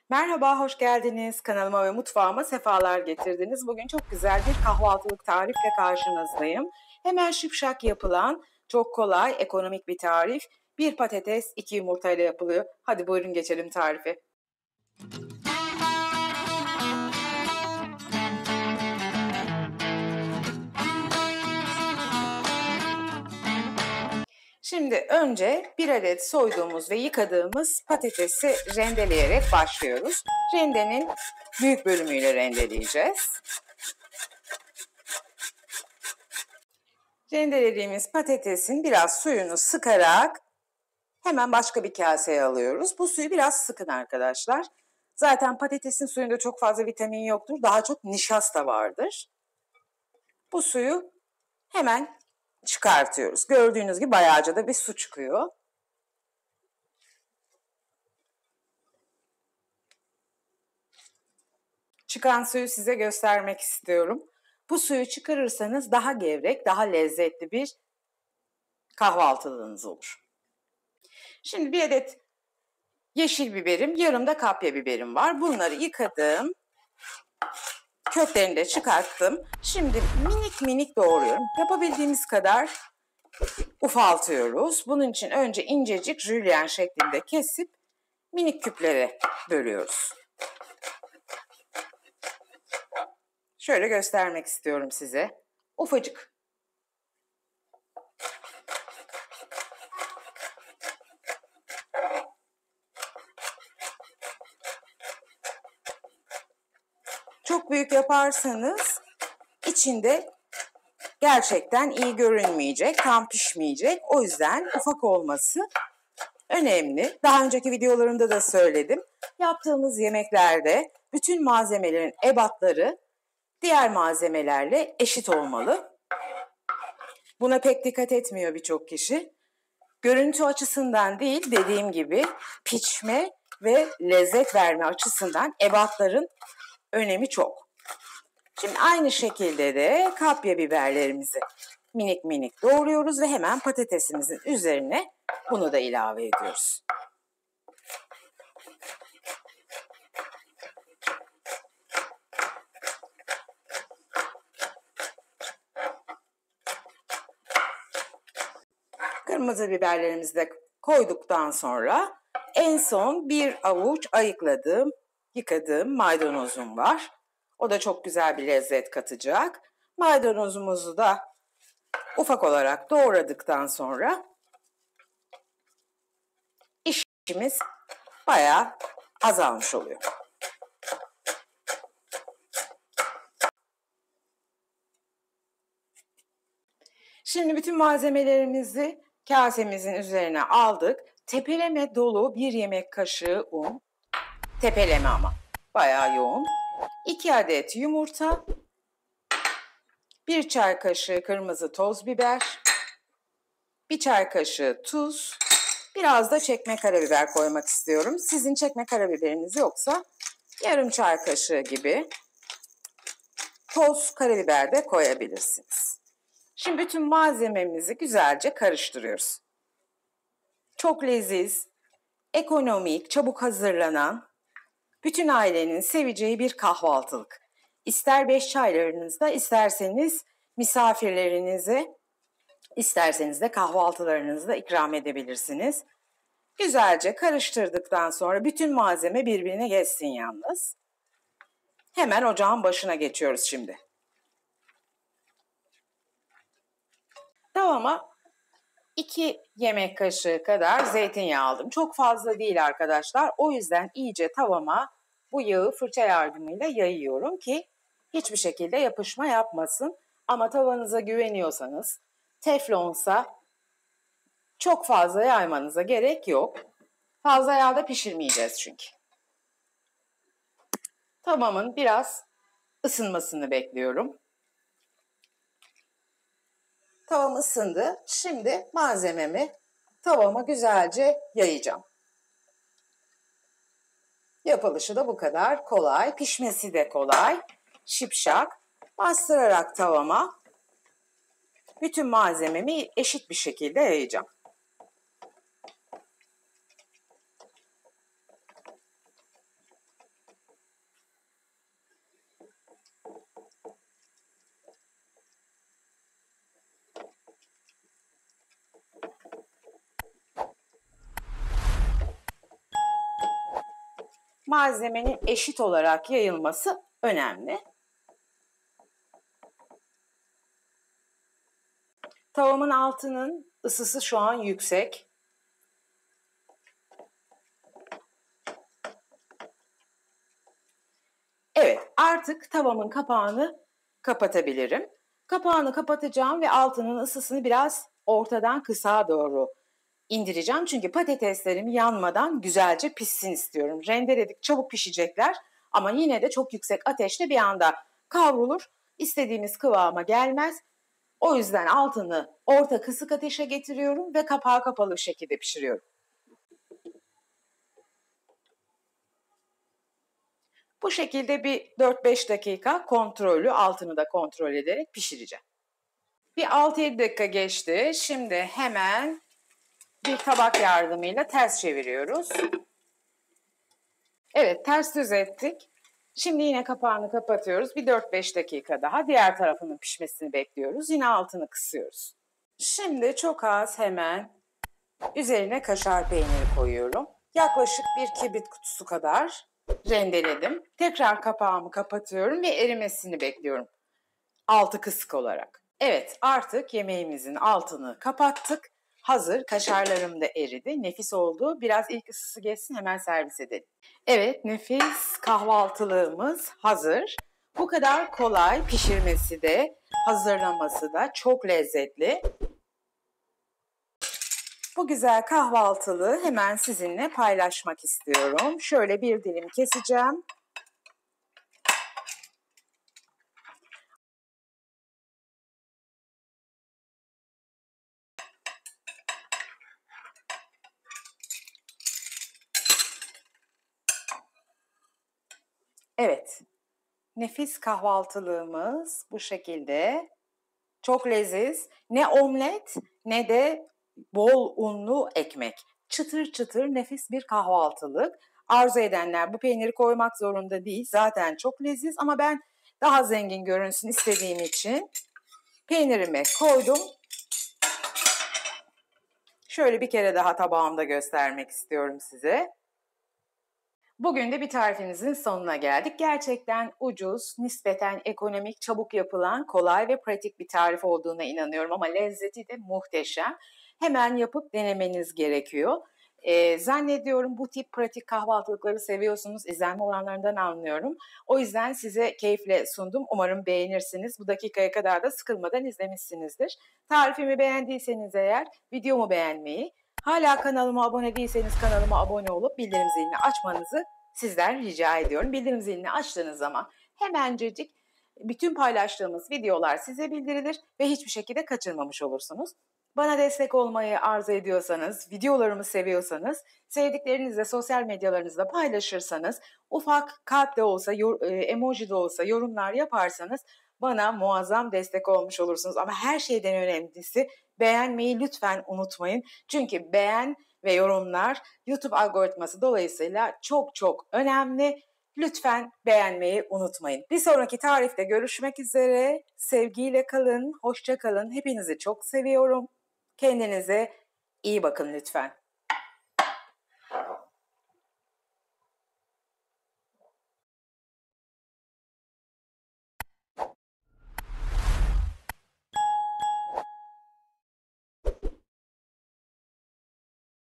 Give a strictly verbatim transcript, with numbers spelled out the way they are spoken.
Merhaba, hoş geldiniz. Kanalıma ve mutfağıma sefalar getirdiniz. Bugün çok güzel bir kahvaltılık tarifle karşınızdayım. Hemen şıpşak yapılan, çok kolay, ekonomik bir tarif. Bir patates, iki yumurtayla yapılıyor. Hadi buyurun geçelim tarife. Şimdi önce bir adet soyduğumuz ve yıkadığımız patatesi rendeleyerek başlıyoruz. Rendenin büyük bölümüyle rendeleyeceğiz. Rendelediğimiz patatesin biraz suyunu sıkarak hemen başka bir kaseye alıyoruz. Bu suyu biraz sıkın arkadaşlar. Zaten patatesin suyunda çok fazla vitamin yoktur. Daha çok nişasta vardır. Bu suyu hemen çıkartıyoruz. Gördüğünüz gibi bayağıca da bir su çıkıyor. Çıkan suyu size göstermek istiyorum. Bu suyu çıkarırsanız daha gevrek, daha lezzetli bir kahvaltılığınız olur. Şimdi bir adet yeşil biberim, yarım da kapya biberim var. Bunları yıkadım. Köklerini de çıkarttım. Şimdi minik minik doğruyorum. Yapabildiğimiz kadar ufaltıyoruz. Bunun için önce incecik jülyen şeklinde kesip minik küplere bölüyoruz. Şöyle göstermek istiyorum size. Ufacık. Çok büyük yaparsanız içinde gerçekten iyi görünmeyecek, tam pişmeyecek. O yüzden ufak olması önemli. Daha önceki videolarımda da söyledim. Yaptığımız yemeklerde bütün malzemelerin ebatları diğer malzemelerle eşit olmalı. Buna pek dikkat etmiyor birçok kişi. Görüntü açısından değil, dediğim gibi pişme ve lezzet verme açısından ebatların önemi çok. Şimdi aynı şekilde de kapya biberlerimizi minik minik doğruyoruz ve hemen patatesimizin üzerine bunu da ilave ediyoruz. Kırmızı biberlerimizi de koyduktan sonra en son bir avuç ayıkladığım, yıkadığım maydanozum var. O da çok güzel bir lezzet katacak. Maydanozumuzu da ufak olarak doğradıktan sonra işimiz bayağı azalmış oluyor. Şimdi bütün malzemelerimizi kasemizin üzerine aldık. Tepeleme dolu bir yemek kaşığı un. Tepeleme ama bayağı yoğun. iki adet yumurta. bir çay kaşığı kırmızı toz biber. bir çay kaşığı tuz. Biraz da çekme karabiber koymak istiyorum. Sizin çekme karabiberiniz yoksa yarım çay kaşığı gibi toz karabiber de koyabilirsiniz. Şimdi bütün malzememizi güzelce karıştırıyoruz. Çok leziz, ekonomik, çabuk hazırlanan, bütün ailenin seveceği bir kahvaltılık. İster beş çaylarınızda, isterseniz misafirlerinize, isterseniz de kahvaltılarınızda ikram edebilirsiniz. Güzelce karıştırdıktan sonra bütün malzeme birbirine geçsin yalnız. Hemen ocağın başına geçiyoruz şimdi. Tavama iki yemek kaşığı kadar zeytinyağı aldım. Çok fazla değil arkadaşlar. O yüzden iyice tavama bu yağı fırça yardımıyla yayıyorum ki hiçbir şekilde yapışma yapmasın. Ama tavanıza güveniyorsanız, teflonsa çok fazla yaymanıza gerek yok. Fazla yağda pişirmeyeceğiz çünkü. Tavamın biraz ısınmasını bekliyorum. Tavam ısındı. Şimdi malzememi tavama güzelce yayacağım. Yapılışı da bu kadar kolay. Pişmesi de kolay. Şipşak. Bastırarak tavama bütün malzememi eşit bir şekilde yayacağım. malzemenin eşit olarak yayılması önemli. Tavamın altının ısısı şu an yüksek. Evet, artık tavamın kapağını kapatabilirim. Kapağını kapatacağım ve altının ısısını biraz ortadan kısağa doğru indireceğim. Çünkü patateslerim yanmadan güzelce pişsin istiyorum. Rendeledik, çabuk pişecekler ama yine de çok yüksek ateşte bir anda kavrulur. İstediğimiz kıvama gelmez. O yüzden altını orta kısık ateşe getiriyorum ve kapağı kapalı bir şekilde pişiriyorum. Bu şekilde bir dört beş dakika kontrollü, altını da kontrol ederek pişireceğim. Bir altı yedi dakika geçti. Şimdi hemen bir tabak yardımıyla ters çeviriyoruz. Evet, ters düz ettik. Şimdi yine kapağını kapatıyoruz. Bir dört beş dakika daha diğer tarafının pişmesini bekliyoruz. Yine altını kısıyoruz. Şimdi çok az hemen üzerine kaşar peyniri koyuyorum. Yaklaşık bir kibrit kutusu kadar rendeledim. Tekrar kapağımı kapatıyorum ve erimesini bekliyorum. Altı kısık olarak. Evet, artık yemeğimizin altını kapattık. Hazır, kaşarlarım da eridi. Nefis oldu. Biraz ilk ısısı geçsin, hemen servis edelim. Evet, nefis kahvaltılığımız hazır. Bu kadar kolay, pişirmesi de, hazırlaması da çok lezzetli. Bu güzel kahvaltılığı hemen sizinle paylaşmak istiyorum. Şöyle bir dilim keseceğim. Evet, nefis kahvaltılığımız bu şekilde. Çok leziz. Ne omlet ne de bol unlu ekmek. Çıtır çıtır nefis bir kahvaltılık. Arzu edenler bu peyniri koymak zorunda değil. Zaten çok leziz ama ben daha zengin görünsün istediğim için peynirimi koydum. Şöyle bir kere daha tabağımda göstermek istiyorum size. Bugün de bir tarifimizin sonuna geldik. Gerçekten ucuz, nispeten ekonomik, çabuk yapılan, kolay ve pratik bir tarif olduğuna inanıyorum ama lezzeti de muhteşem. Hemen yapıp denemeniz gerekiyor. Ee, zannediyorum bu tip pratik kahvaltılıkları seviyorsunuz, izlenme oranlarından anlıyorum. O yüzden size keyifle sundum. Umarım beğenirsiniz. Bu dakikaya kadar da sıkılmadan izlemişsinizdir. Tarifimi beğendiyseniz eğer videomu beğenmeyi, hala kanalıma abone değilseniz kanalıma abone olup bildirim zilini açmanızı sizden rica ediyorum. Bildirim zilini açtığınız zaman hemencecik bütün paylaştığımız videolar size bildirilir ve hiçbir şekilde kaçırmamış olursunuz. Bana destek olmayı arzu ediyorsanız, videolarımı seviyorsanız, sevdiklerinizle sosyal medyalarınızda paylaşırsanız, ufak kalp de olsa, emoji de olsa yorumlar yaparsanız bana muazzam destek olmuş olursunuz. Ama her şeyden önemlisi beğenmeyi lütfen unutmayın. Çünkü beğen ve yorumlar YouTube algoritması dolayısıyla çok çok önemli. Lütfen beğenmeyi unutmayın. Bir sonraki tarifte görüşmek üzere. Sevgiyle kalın, hoşça kalın. Hepinizi çok seviyorum. Kendinize iyi bakın lütfen.